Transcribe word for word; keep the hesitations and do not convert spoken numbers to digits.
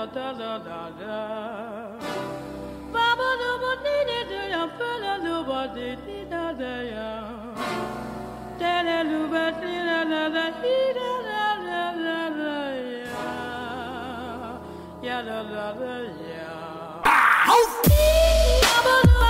da da da da. Baba do ba di di di ya, fela do ba di di da da ya. Tele lu ba di da da da di da da da da da ya. Ya da da da ya. Baba do